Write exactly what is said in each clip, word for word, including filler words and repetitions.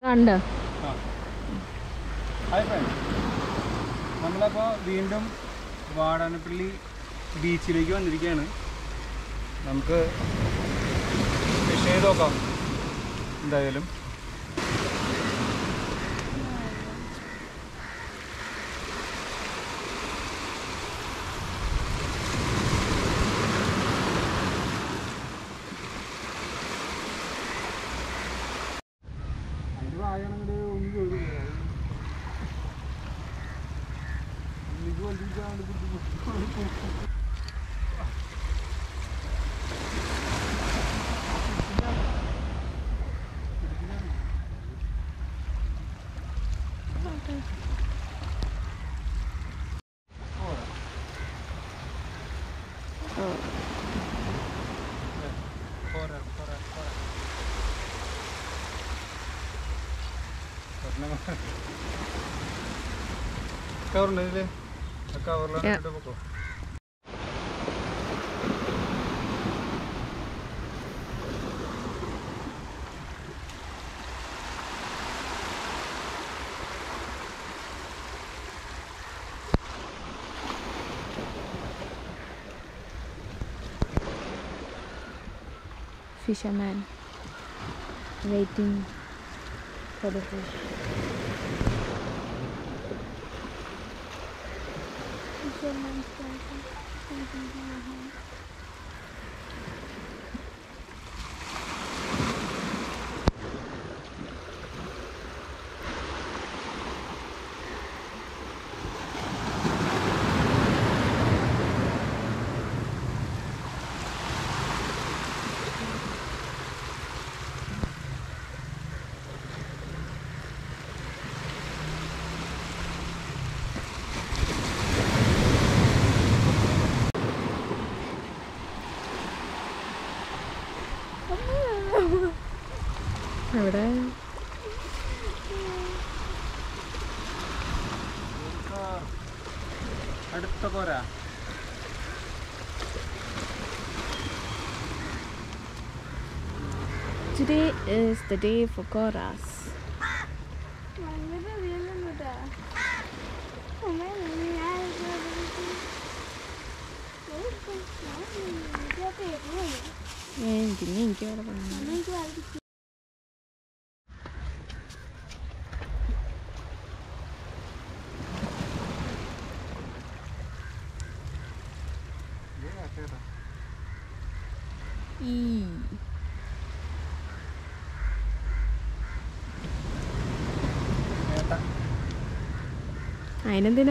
ഉണ്ട്. Hi friends, നമ്മളപ്പോൾ വീണ്ടും വാടാനപ്പള്ളി ബീച്ചിലേക്ക് വന്നിരിക്കുകയാണ്. നമുക്ക് ഫിഷ് ചെയ്ത് നോക്കാം എന്തായാലും. അതിൻ്റെ വായനങ്ങട് ഒന്ന് ചോദിച്ചു ഇത് വണ്ടിക്കാണ്ട് കവറുണ്ട് ഇതില്, ആ കവറിലാണ് പൊക്കോ. Fisherman waiting for the fish. Fisherman waiting for the fish. എവിടെ അടുത്ത പോരാ. Today is the day for koras. എനിക്ക് എനിക്ക് അവിടെ പറഞ്ഞു. അതിനെന്തിനാ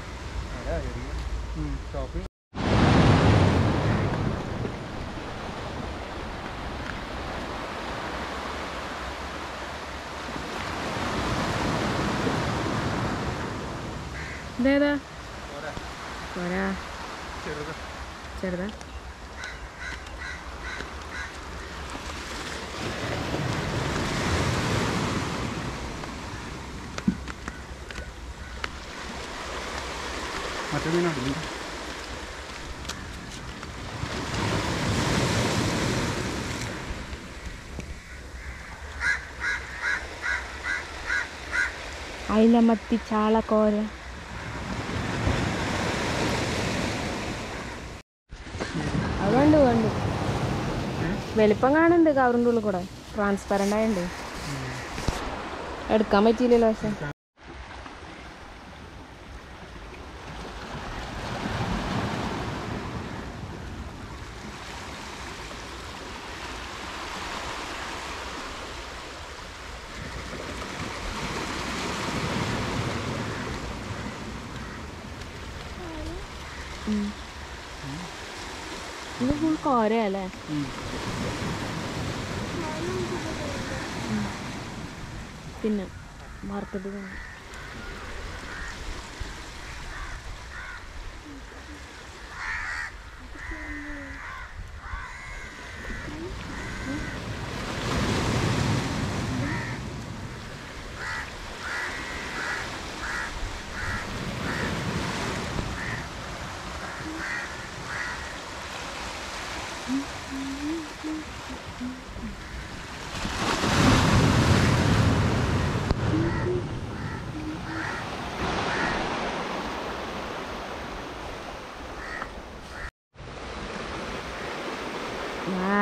ഇതേതാ പോരാ ചെറുതാ. മറ്റേ മീനുണ്ടല്ലോ. അയില, മത്തി, ചാള, കോര. അത് കണ്ടു കണ്ടു വലിപ്പം കാണുന്നുണ്ട് കവറിൻ്റെ ഉള്ളിൽ കൂടെ. ട്രാൻസ്പെറൻ്റ് ആയുണ്ട്, എടുക്കാൻ പറ്റിയില്ലല്ലോ. പക്ഷെ ഇത് ഫുൾ കോരയല്ലേ. പിന്നെ മാർക്കറ്റ് തന്നെ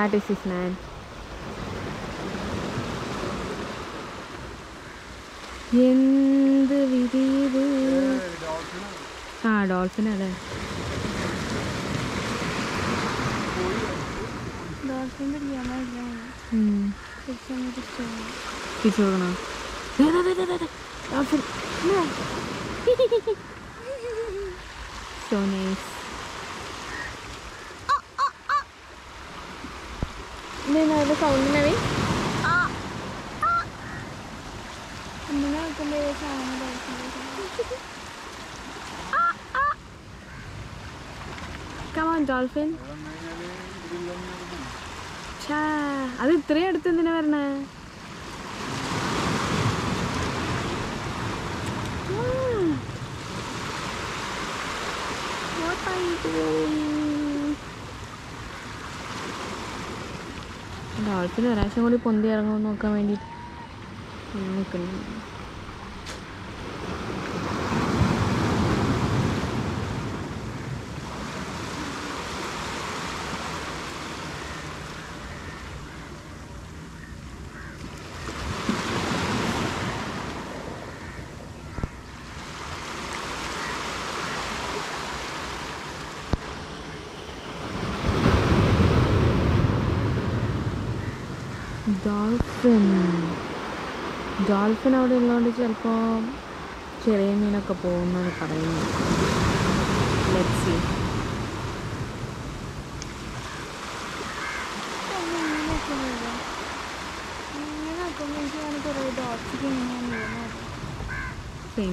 That is his man. എന്ത് വിധി ഇത്? ആ ഡോൾഫിൻ അല്ലേ? തിരിച്ചു കൊടുക്കണോ? Dolphin so nice. ഇതിന് സൗണ്ടിനായി Come on, dolphin. ഛാ, അത് ഇത്രയും അടുത്ത് എന്തിനാ വരണേ? What are you doing? Dolphin ഒരാഴ്ച കൂടി പൊന്തി ഇറങ്ങുമെന്ന് നോക്കാൻ വേണ്ടിയിട്ട് നിൽക്കുന്നു. ഡോൾഫിൻ ഡോൾഫിൻ അവിടെ ഉള്ളതുകൊണ്ട് ചിലപ്പോൾ ചെറിയ മീനൊക്കെ പോകുമെന്നാണ് പറയുന്നത്. Let's see. സെയിം.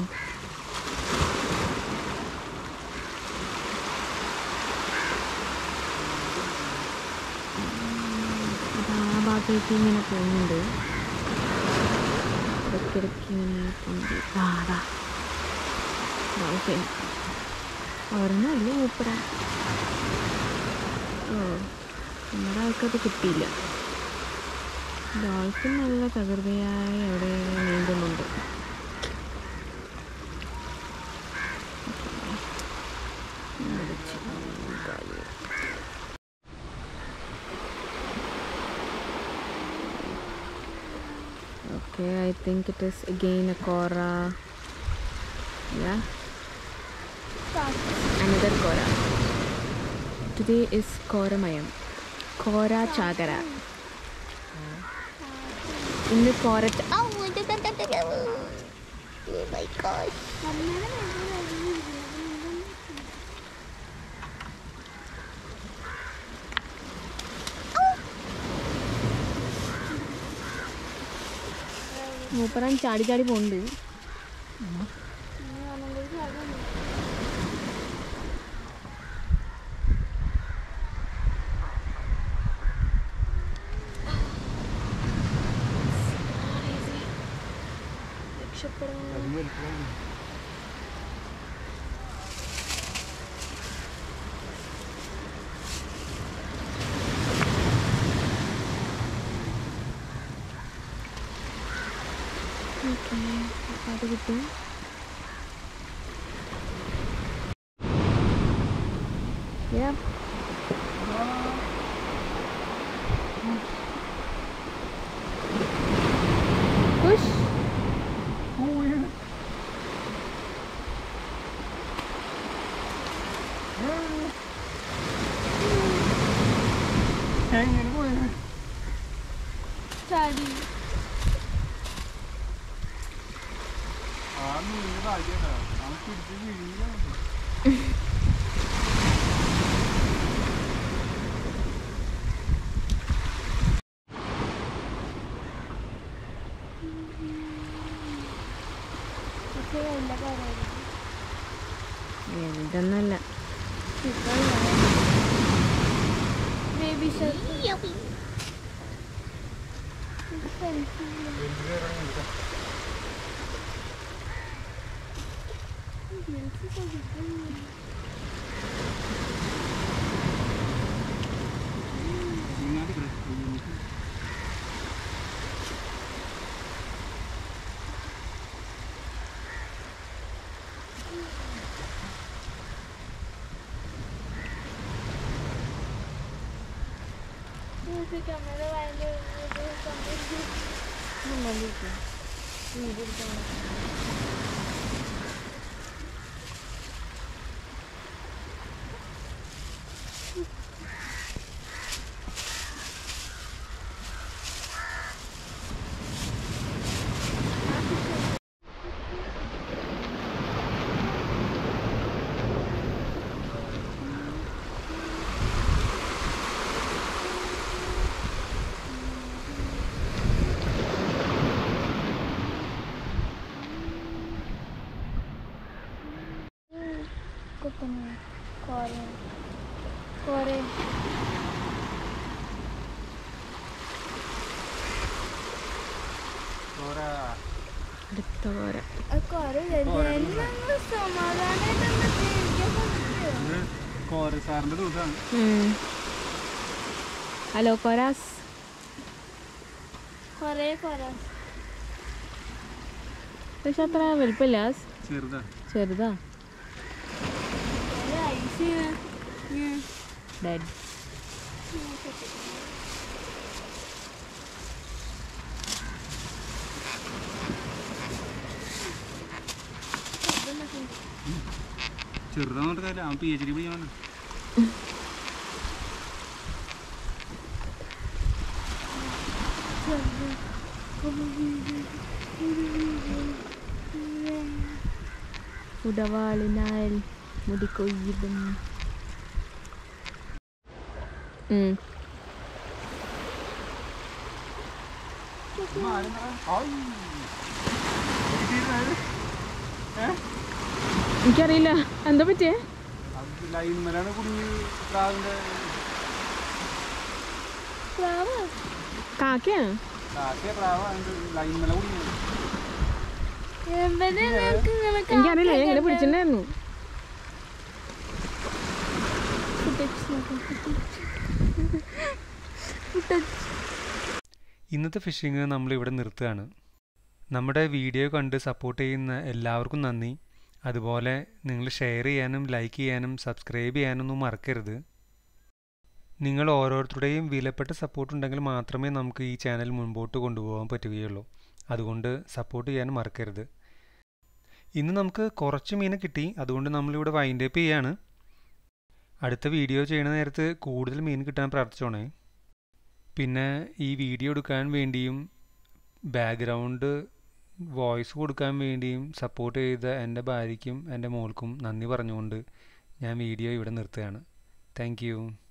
ഭാഗത്തേക്ക് ഇങ്ങനെ പോകുന്നുണ്ട്. ഇടയ്ക്കിടയ്ക്ക് ഇങ്ങനെ പൊന്തി പാടാ ഡോൾഫിൻ. ഒരെണ്ണം അല്ലേ മൂപ്പര. ഓ, നമ്മുടെ ആൾക്കത് കിട്ടിയില്ല. ഡോൾഫിൻ നല്ല തകൃതിയായി അവിടെ നീന്തുന്നുണ്ട്. Okay, I think it is again a Kora. Yeah. Another Kora. Today is Koramayam. Kora Chagara. In the Kora. Ch- oh my gosh. മൂപ്പരാൻ ചാടി ചാടി പോണ്ട്. അത് കിട്ടും. Yeah. Push. Oh, yeah. Hanging away. ചാടി. ആ നീ ഭാഗ്യതാ നമുക്ക് തിരിച്ച് വീഴില്ല. ഇതൊന്നല്ല. ബേബി കോരസാറിന്റെ ദിവസമാണ്. ഹലോ കൊരാസ്. പക്ഷെ അത്ര വലുപ്പമില്ല. ചെറുതാ ചെറുതാ. ഡെഡ്. ചെറുതാന്ന് പറഞ്ഞിട്ട് അവൻ പി എച്ച് ഡി പഠിക്കണം. ഉടവാളിനാൽ മുടിക്കൊയ്തും. എനിക്കറിയില്ല എന്താ പറ്റിയേ. ലൈൻമേലാണ് കുടുങ്ങി. പ്രാവിന്റെ കാക്കയാണ്. കാക്കയെ പ്രാവ ലൈൻമേല കുടുങ്ങി. എനിക്കറിയില്ല, ഞാൻ ഇങ്ങനെ പിടിച്ചിട്ടുണ്ടായിരുന്നു. ഇന്നത്തെ ഫിഷിങ് നമ്മളിവിടെ നിർത്തുകയാണ്. നമ്മുടെ വീഡിയോ കണ്ട് സപ്പോർട്ട് ചെയ്യുന്ന എല്ലാവർക്കും നന്ദി. അതുപോലെ നിങ്ങൾ ഷെയർ ചെയ്യാനും ലൈക്ക് ചെയ്യാനും സബ്സ്ക്രൈബ് ചെയ്യാനൊന്നും മറക്കരുത്. നിങ്ങൾ ഓരോരുത്തരുടെയും വിലപ്പെട്ട സപ്പോർട്ട് ഉണ്ടെങ്കിൽ മാത്രമേ നമുക്ക് ഈ ചാനൽ മുൻപോട്ട് കൊണ്ടുപോകാൻ പറ്റുകയുള്ളൂ. അതുകൊണ്ട് സപ്പോർട്ട് ചെയ്യാനും മറക്കരുത്. ഇന്ന് നമുക്ക് കുറച്ച് മീനെ കിട്ടി, അതുകൊണ്ട് നമ്മളിവിടെ വൈൻഡ് അപ്പ് ചെയ്യാണ്. അടുത്ത വീഡിയോ ചെയ്യുന്ന നേരത്ത് കൂടുതൽ മീൻ കിട്ടാൻ പ്രാർത്ഥിച്ചോണേ. പിന്നെ ഈ വീഡിയോ എടുക്കാൻ വേണ്ടിയും ബാക്ക്ഗ്രൗണ്ട് വോയിസ് കൊടുക്കാൻ വേണ്ടിയും സപ്പോർട്ട് ചെയ്ത എൻ്റെ ഭാര്യയ്ക്കും എൻ്റെ മോൾക്കും നന്ദി പറഞ്ഞുകൊണ്ട് ഞാൻ വീഡിയോ ഇവിടെ നിർത്തുകയാണ്. Thank U.